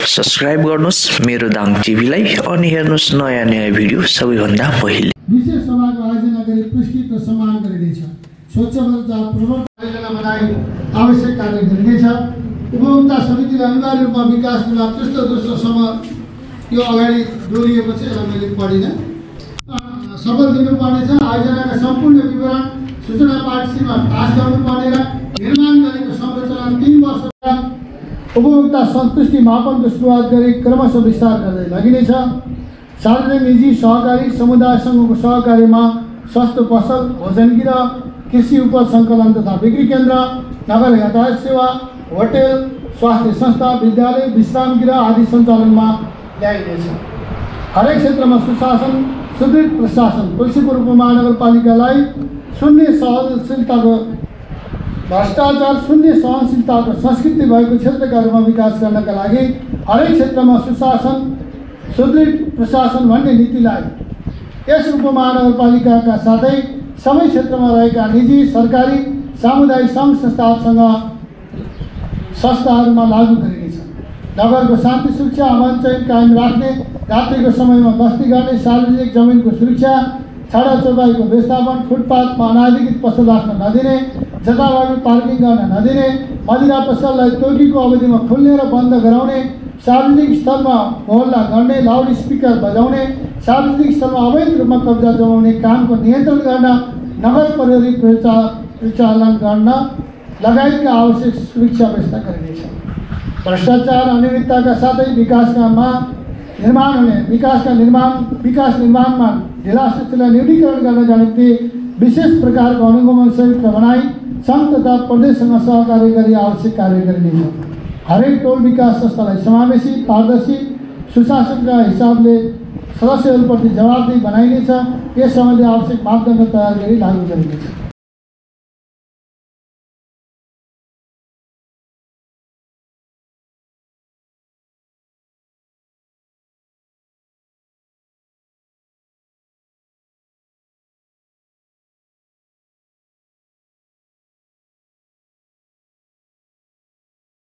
Subscribe गर्नुस् मेरो दाङ टिभीलाई अनि हेर्नुस् नयाँ नयाँ भिडियो सबैभन्दा पहिले। विशेष सभाको आयोजना गरी पुरस्कृत र सम्मान गरिनेछ। स्वच्छ भारत प्रवर्तन आयोजना बनाई आवश्यक कार्य गरिनेछ। उपभोक्ता समितिले अनिवार्य रूपमा विकास निर्माण त्यस्तो दोस्रोसम्म यो अगाडि दोहोरिएको छ, यसलाई मैले पढिनँ। शपथ लिनुपर्नेछ। आयोजनाका सम्पूर्ण विवरण सूचना पाठशीटमा पास गर्नुपर्ने र निर्माण गरेको संरचना 3 वर्ष उपभोक्ता सन्तुष्टि मापनको सुरुवात गरी क्रमशः विस्तार गर्दै लगिनेछ। सार्वजनिक निजी सहकारी समुदाय सङ्घको सहकारीमा सस्तो पसल, भोजनगृह, कृषि उपज सङ्कलन तथा बिक्री केन्द्र, नगर यातायात सेवा, होटेल, स्वास्थ्य संस्था, विद्यालय, विश्राम गृह आदि सञ्चालनमा ल्याइनेछ। हरेक क्षेत्रमा सुशासन, सुदृढ प्रशासन। तुलसीपुर उपमहानगरपालिकालाई शून्य सहनशीलताको भ्रष्टाचार शून्य सहनशीलताको संस्कृति भएको क्षेत्रका रूपमा विकास गर्नका लागि हरेक क्षेत्रमा सुशासन, सुदृढ प्रशासन भन्ने नीतिलाई यस उपमहानगरपालिकाका साथै सबै क्षेत्रमा रहेका निजी, सरकारी, सामुदायिक सङ्घ संस्थाहरूमा लागू गरिनेछ। नगरको शान्ति सुरक्षा, अमन चैन कायम राख्ने, रात्रिको समयमा गस्ती गर्ने, सार्वजनिक जमिनको सुरक्षा, छाडा चौपाईको व्यवस्थापन, फुटपाथमा अनाधिकृत पसल राख्न नदिने, जताभावी पार्किङ गर्न नदिने, मदिरा पसललाई तोकीको अवधिमा खुल्ने र बन्द गराउने, सार्वजनिक स्थलमा होहल्ला गर्ने, लाउड स्पिकर बजाउने, सार्वजनिक स्थलमा अवैध रूपमा कब्जा जमाउने कामको नियन्त्रण गर्न, नगर प्रहरी परिचालन गर्न लगायतका आवश्यक सुरक्षा व्यवस्था गरिनेछ। भ्रष्टाचार अनियमितताका साथै विकास निर्माणमा ढिलासुस्तीलाई न्यूनीकरण गर्नका निम्ति विशेष प्रकारको अनुगमन संयुक्त बनाई सङ्घ तथा प्रदेशसँग सहकार्य गरी आवश्यक कार्य गरिनेछ। हरेक टोल विकास संस्थालाई समावेशी, पारदर्शी, सुशासनका हिसाबले सदस्यहरूप्रति जवाबदेही बनाइनेछ। यस सम्बन्धी आवश्यक मापदण्ड तयार गरी लागू गरिनेछ।